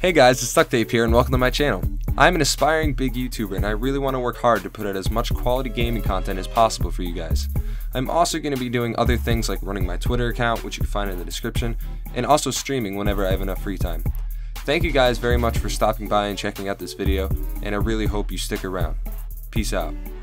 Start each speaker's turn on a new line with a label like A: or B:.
A: Hey guys, it's DuckedTape here and welcome to my channel. I'm an aspiring big YouTuber and I really want to work hard to put out as much quality gaming content as possible for you guys. I'm also going to be doing other things like running my Twitter account, which you can find in the description, and also streaming whenever I have enough free time. Thank you guys very much for stopping by and checking out this video, and I really hope you stick around. Peace out.